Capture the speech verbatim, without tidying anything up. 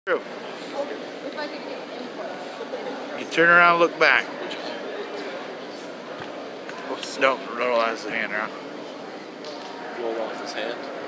You turn around, look back. No, roll out his hand around. Roll off his hand.